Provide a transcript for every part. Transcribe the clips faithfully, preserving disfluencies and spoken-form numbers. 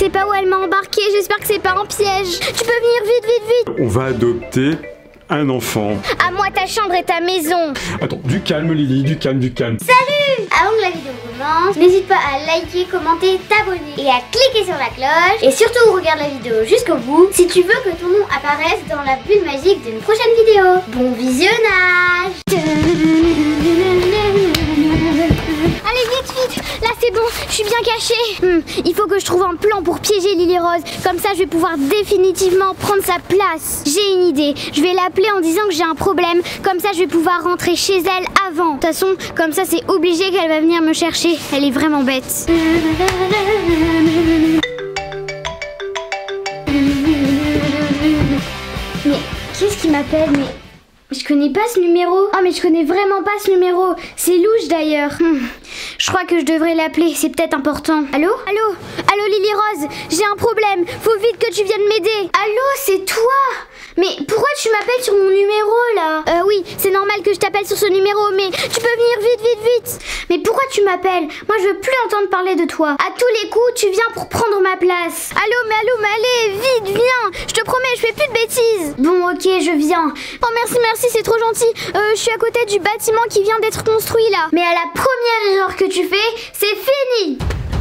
sais pas où elle m'a embarqué, j'espère que c'est pas un piège. Tu peux venir vite, vite, vite. On va adopter un enfant. À moi ta chambre et ta maison. Attends, du calme Lily, du calme, du calme. Salut. Avant que la vidéo commence, n'hésite pas à liker, commenter, t'abonner et à cliquer sur la cloche. Et surtout regarde la vidéo jusqu'au bout si tu veux que ton nom apparaisse dans la bulle magique d'une prochaine vidéo. Bon visionnage. Allez vite, vite. Là c'est bon, je suis bien cachée. Hmm, il faut que je trouve un plan pour piéger Lily Rose. Comme ça je vais pouvoir définitivement prendre sa place. J'ai une idée, je vais l'appeler en disant que j'ai un problème. Comme ça je vais pouvoir rentrer chez elle avant. De toute façon, comme ça c'est obligé qu'elle va venir me chercher. Elle est vraiment bête. Mais qu'est-ce qui m'appelle? Mais... je connais pas ce numéro. Ah mais je connais vraiment pas ce numéro. C'est louche d'ailleurs. Hmm. Je crois que je devrais l'appeler, c'est peut-être important. Allô? Allô? Allô Lily Rose? J'ai un problème. Faut vite que tu viennes m'aider. Allô, c'est toi? Mais pourquoi tu m'appelles sur mon numéro là? Euh oui, c'est normal que je t'appelle sur ce numéro, mais tu peux venir vite, vite, vite. Mais pourquoi tu m'appelles? Moi je veux plus entendre parler de toi. À tous les coups, tu viens pour prendre ma place. Allô, mais allô, mais allez, vite, viens. Je te promets, je fais plus de bêtises. Bon, ok, je viens. Oh merci, merci, c'est trop gentil. Euh, je suis à côté du bâtiment qui vient d'être construit là. Mais à la première erreur que tu fais, c'est fini.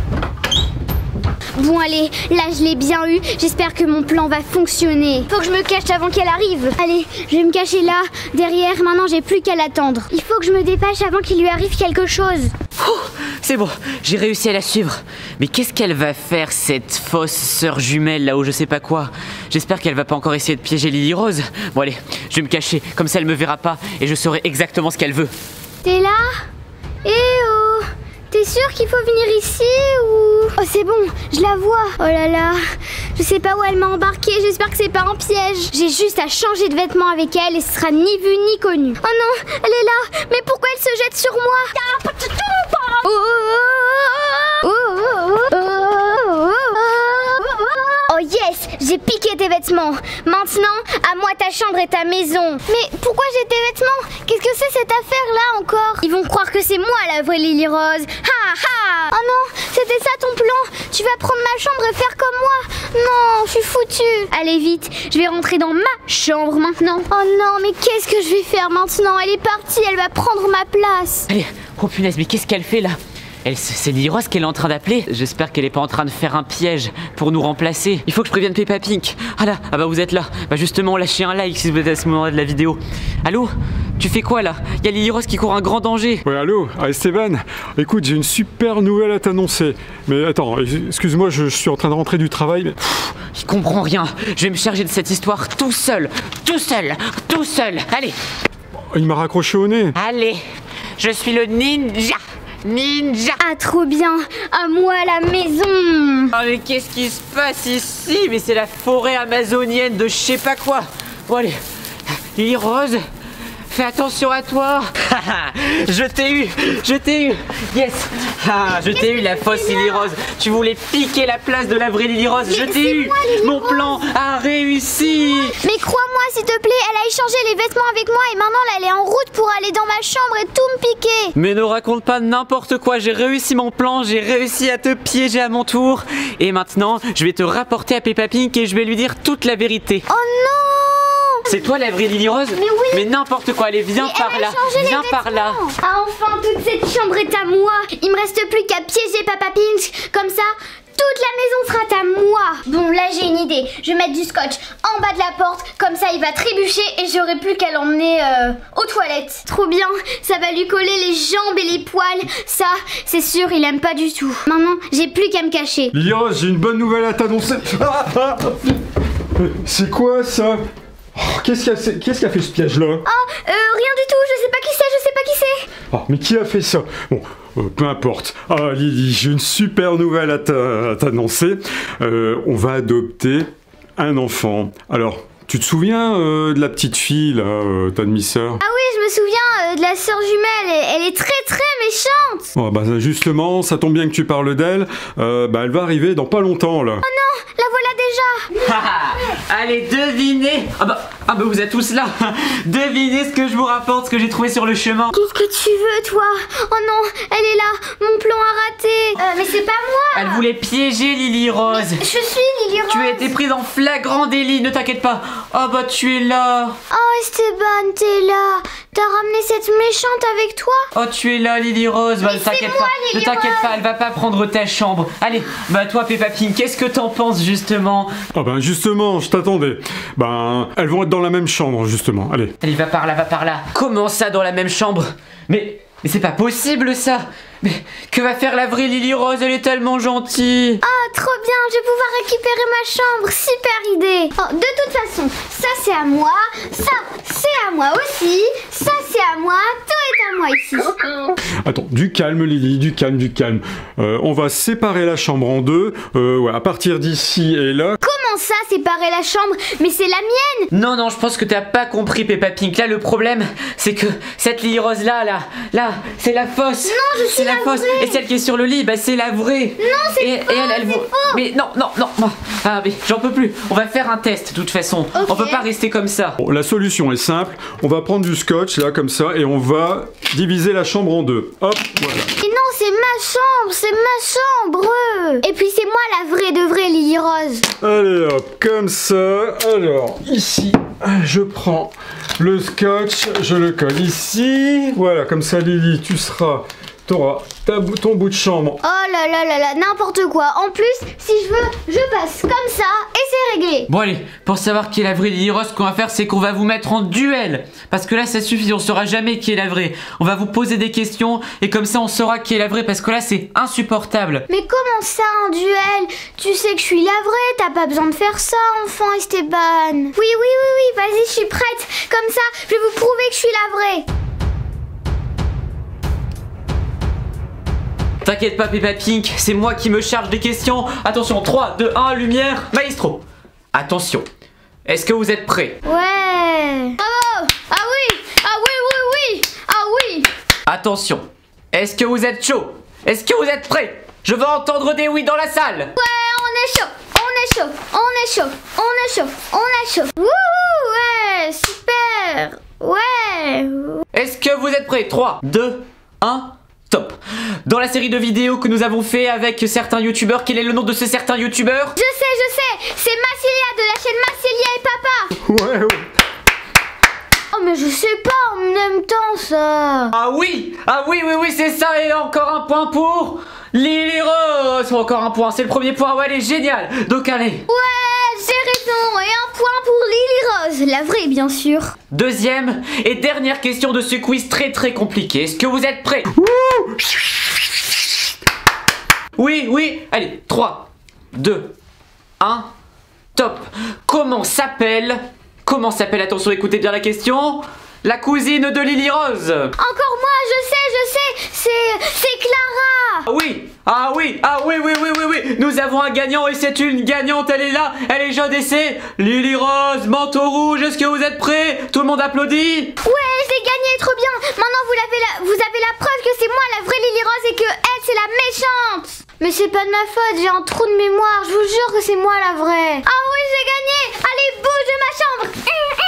Bon allez, là je l'ai bien eu. J'espère que mon plan va fonctionner. Faut que je me cache avant qu'elle arrive. Allez, je vais me cacher là, derrière. Maintenant j'ai plus qu'à l'attendre. Il faut que je me dépêche avant qu'il lui arrive quelque chose. Oh, c'est bon, j'ai réussi à la suivre. Mais qu'est-ce qu'elle va faire, cette fausse sœur jumelle là où je sais pas quoi? J'espère qu'elle va pas encore essayer de piéger Lily Rose. Bon allez, je vais me cacher, comme ça elle me verra pas et je saurai exactement ce qu'elle veut. T'es là? Eh oh! T'es sûr qu'il faut venir ici ou... Oh c'est bon, je la vois. Oh là là, je sais pas où elle m'a embarqué, j'espère que c'est pas un piège. J'ai juste à changer de vêtements avec elle et ce sera ni vu ni connu. Oh non, elle est là, mais pourquoi elle se jette sur moi? Oh, oh, oh, oh, oh, oh, oh yes, j'ai piqué tes vêtements. Maintenant, à moi ta chambre et ta maison. Mais pourquoi j'ai tes vêtements? Qu'est-ce que c'est cette affaire-là encore? Ils vont croire que c'est moi la vraie Lily Rose. Ha ha! Oh non, c'était ça ton plan? Tu vas prendre ma chambre et faire comme moi? Non, je suis foutue. Allez vite, je vais rentrer dans ma chambre maintenant. Oh non, mais qu'est-ce que je vais faire maintenant? Elle est partie, elle va prendre ma place. Allez, oh punaise, mais qu'est-ce qu'elle fait là? Elle, c'est Lily Rose qu'elle est en train d'appeler. J'espère qu'elle est pas en train de faire un piège pour nous remplacer. Il faut que je prévienne Peppa Pink. Ah là, ah bah vous êtes là. Bah justement, lâchez un like si vous êtes à ce moment-là de la vidéo. Allô? Tu fais quoi là? Il y a Lily Rose qui court un grand danger. Ouais, allô? Ah, Esteban, écoute, j'ai une super nouvelle à t'annoncer. Mais attends, excuse-moi, je, je suis en train de rentrer du travail. Mais... Pff, il comprend rien. Je vais me charger de cette histoire tout seul. Tout seul. Tout seul. Allez. Il m'a raccroché au nez. Allez. Je suis le ninja. Ninja! Ah trop bien! À moi la maison! Oh mais qu'est-ce qui se passe ici? Mais c'est la forêt amazonienne de je sais pas quoi! Bon allez, Lily Rose, fais attention à toi! Je t'ai eu! Je t'ai eu! Yes! Ah, je t'ai eu la fausse Lily Rose! Tu voulais piquer la place de la vraie Lily Rose! Je t'ai eu! Mon plan a réussi! Mais crois-moi s'il te plaît, elle a échangé les vêtements avec moi et maintenant là, elle est en route pour aller dans ma chambre et tout me piquer! Mais ne raconte pas n'importe quoi, j'ai réussi mon plan, j'ai réussi à te piéger à mon tour et maintenant je vais te rapporter à Peppa Pink et je vais lui dire toute la vérité. Oh non! C'est toi la vraie Lily Rose? Mais oui! Mais n'importe quoi, allez viens Mais par là, viens par là! Ah enfin toute cette chambre est à moi! Il me reste plus qu'à piéger Peppa Pink, comme ça toute la maison sera à moi. Bon là j'ai une idée, je vais mettre du scotch en bas de la porte, comme ça il va trébucher et j'aurai plus qu'à l'emmener euh, aux toilettes. Trop bien, ça va lui coller les jambes et les poils, ça c'est sûr il aime pas du tout. Maintenant j'ai plus qu'à me cacher. Lily Rose, j'ai une bonne nouvelle à t'annoncer. Ah, ah. C'est quoi ça? Oh, Qu'est-ce qui a, qu'est-ce qui a fait ce piège là? Oh, euh, rien du tout, je sais pas qui c'est, je sais pas qui c'est. Oh, mais qui a fait ça? Bon, euh, peu importe. Ah Lily, j'ai une super nouvelle à t'annoncer. Euh, on va adopter un enfant. Alors, tu te souviens euh, de la petite fille là, euh, ta demi-sœur? Ah oui, je me souviens euh, de la sœur jumelle, elle, elle est très très méchante. Oh, bah justement, ça tombe bien que tu parles d'elle. Euh, bah elle va arriver dans pas longtemps là. Oh non, la voilà déjà. déjà. Allez, devinez. Ah bah, ah bah vous êtes tous là. Devinez ce que je vous rapporte, ce que j'ai trouvé sur le chemin. Qu'est-ce que tu veux, toi? Oh non, elle est là. Mon plan a raté. Euh, mais c'est pas moi. Elle voulait piéger Lily Rose. Mais je suis Lily Rose. Tu as été prise en flagrant délit, ne t'inquiète pas. Oh bah tu es là. Oh Esteban, t'es là. T'as ramené cette méchante avec toi? Oh tu es là Lily Rose. Bah Mais ne t'inquiète c'est moi, pas. Lily Ne t'inquiète Rose. pas, elle va pas prendre ta chambre. Allez, bah toi Peppa Pig, qu'est-ce que t'en penses justement? Ah ben justement, je t'attendais. Ben, elles vont être dans la même chambre, justement. Allez. Allez, va par là, va par là. Comment ça dans la même chambre? Mais, mais c'est pas possible ça. Mais que va faire la vraie Lily Rose? Elle est tellement gentille. Ah, trop bien, je vais pouvoir récupérer ma chambre. Super idée. Oh, de toute façon, ça c'est à moi, ça c'est à moi aussi, ça c'est à moi, tout est à moi ici. Attends, du calme Lily, du calme, du calme. Euh, on va séparer la chambre en deux. Euh, ouais, à partir d'ici et là. Comment ça, séparer la chambre? Mais c'est la mienne. Non, non, je pense que t'as pas compris Peppa Pig. Là, le problème, c'est que cette Lily Rose là, là, là, c'est la fausse. Non, je suis C'est la, la fausse. vraie. Et celle qui est sur le lit, bah c'est la vraie. Non, c'est et, faux, et elle, elle c'est vous- faux. Mais non, non, non, non. Ah, mais j'en peux plus. On va faire un test, de toute façon. Ok. On peut pas rester comme ça. Bon, la solution est simple. On va prendre du scotch, là, comme ça, et on va diviser la chambre en deux. Hop, voilà. Mais non, c'est ma chambre, c'est ma chambre. Et puis c'est moi la vraie de vraie Lily Rose. Allez hop, comme ça. Alors, ici, je prends le scotch, je le colle ici. Voilà, comme ça, Lily, tu seras... T'auras ta bou- ton bout de chambre. Oh là là là là, n'importe quoi. En plus, si je veux, je passe comme ça et c'est réglé. Bon allez, pour savoir qui est la vraie Lily Rose, ce qu'on va faire c'est qu'on va vous mettre en duel. Parce que là ça suffit, on saura jamais qui est la vraie. On va vous poser des questions et comme ça on saura qui est la vraie parce que là c'est insupportable. Mais comment ça, un duel? Tu sais que je suis la vraie, t'as pas besoin de faire ça, enfant Esteban. Oui, oui, oui, oui, vas-y, je suis prête. Comme ça, je vais vous prouver que je suis la vraie. T'inquiète pas Peppa Pink, c'est moi qui me charge des questions. Attention, trois, deux, un, lumière, maestro. Attention, est-ce que vous êtes prêts? Ouais. Oh, ah oui, ah oui, oui, oui, ah oui. Attention, est-ce que vous êtes chaud? Est-ce que vous êtes prêts? Je veux entendre des oui dans la salle. Ouais, on est chaud, on est chaud, on est chaud, on est chaud, on est chaud. Wouhou, ouais, super. Ouais. Est-ce que vous êtes prêts? trois, deux, un, top. Dans la série de vidéos que nous avons fait avec certains youtubeurs, quel est le nom de ce certain youtubeur? Je sais, je sais, c'est Massilia de la chaîne Massilia et Papa. Ouais, ouais. Oh mais je sais pas, on aime tant ça. Ah oui, ah oui, oui, oui, c'est ça, et encore un point pour Lily Rose. Encore un point, c'est le premier point, ouais, elle est géniale. Donc allez. Ouais, j'ai raison, et un point pour Lily Rose, la vraie bien sûr. Deuxième et dernière question de ce quiz très très compliqué. Est-ce que vous êtes prêts? Oui, oui, allez, trois, deux, un, top. Comment s'appelle, comment s'appelle, attention, écoutez bien la question, la cousine de Lily Rose? Encore moi, je sais, je sais, c'est c'est Clara. Ah oui, ah oui, ah oui, oui, oui, oui, oui, nous avons un gagnant et c'est une gagnante, elle est là, elle est jaune et c'est Lily Rose, manteau rouge, est-ce que vous êtes prêts? Tout le monde applaudit? Ouais, je l'ai gagné, trop bien. Maintenant vous avez la, vous avez la preuve que c'est moi la vraie Lily Rose et que elle c'est la méchante. Mais c'est pas de ma faute, j'ai un trou de mémoire, je vous jure que c'est moi la vraie. Ah oui, j'ai gagné. Allez, bouge de ma chambre.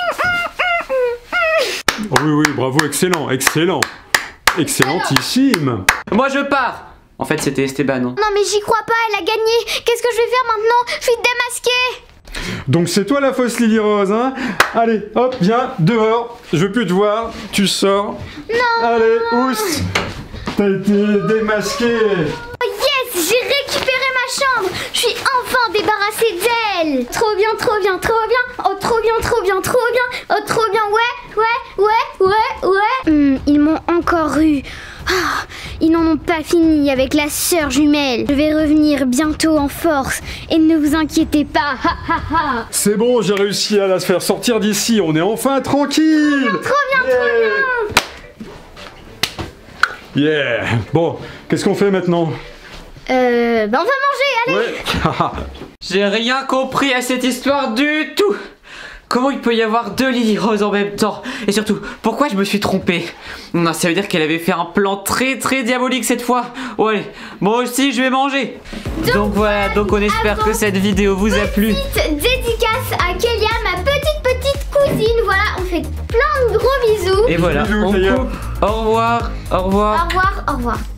Oh, oui, oui, bravo, excellent, excellent. Excellentissime. Moi je pars. En fait c'était Esteban. Hein. Non mais j'y crois pas, elle a gagné. Qu'est-ce que je vais faire maintenant? Je suis démasquée. Donc c'est toi la fausse Lily Rose, hein? Allez, hop, viens, dehors. Je veux plus te voir, tu sors. Non. Allez, oust. T'as été démasqué. Oh yes, j'ai récupéré ma chambre. Je suis enfin débarrassée d'elle. Trop bien, trop bien, trop bien. Oh trop bien, trop bien, trop bien. Oh trop bien, ouais, ouais, ouais, ouais, ouais. Hmm, ils m'ont encore eu. Ah, ils n'en ont pas fini avec la sœur jumelle. Je vais revenir bientôt en force et ne vous inquiétez pas. Ha, ha, ha. C'est bon, j'ai réussi à la faire sortir d'ici. On est enfin tranquille. Trop bien, trop bien. Yeah. Bon, qu'est-ce qu'on fait maintenant? Euh, bah on va manger, allez. Ouais. J'ai rien compris à cette histoire du tout. Comment il peut y avoir deux Lily Rose en même temps? Et surtout, pourquoi je me suis trompé? Non, ça veut dire qu'elle avait fait un plan très très diabolique cette fois. Oh allez, moi aussi je vais manger. Donc, donc voilà, donc on espère que cette vidéo vous a plu. Petite dédicace à Kélia, ma petite petite cousine. Voilà, on fait plein de gros bisous. Et voilà, Bisous, on Kélia. coupe. Au revoir, au revoir. Au revoir, au revoir.